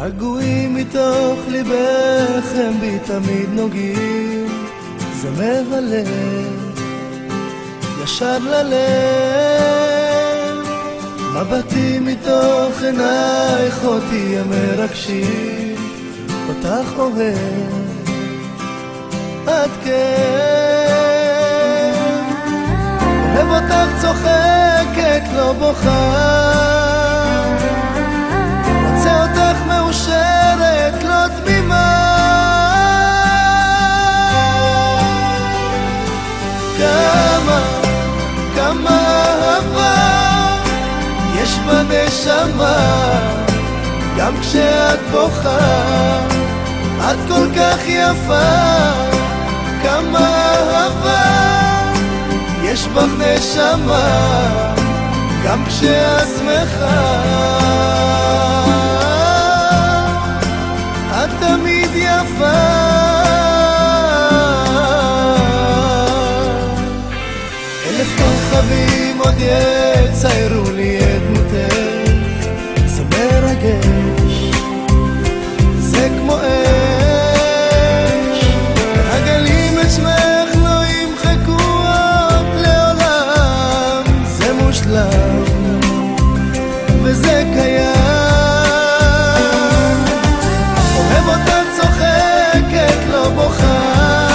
הגעגועים מתוך ליבך הם בי תמיד נוגעים, זה מהלב ישר ללב, מבטים מתוך עינייך אותי המרגשים, אותך אוהב עד כן, אוהב אותך צוחקת לא בוכה, רוצה אותך מאושרת לא תמימה, כמה אהבה יש בנשמה, גם כשאת בוכה את כל כך יפה, כמה אהבה יש בך נשמה, גם כשאת שמחה את תמיד יפה. אלף כוכבים עוד יציירו לי את דמותך, זה מרגש, זה כמו אש, והגלים את שמך לא ימחקו עוד לעולם, זה מושלם וזה קיים, אוהב אותה צוחקת לא בוכה,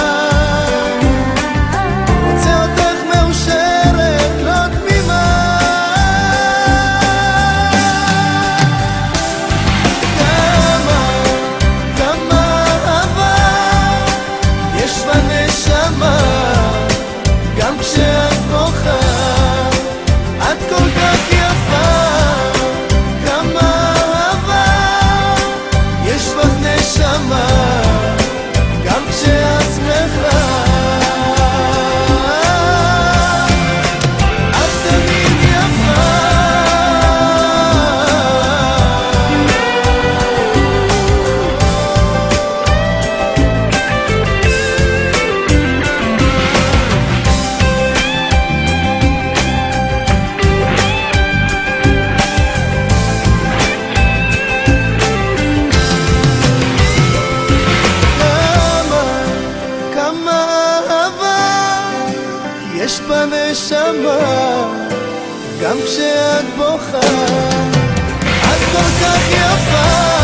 יש בנשמה, גם כשאת בוכה את כל כך יפה.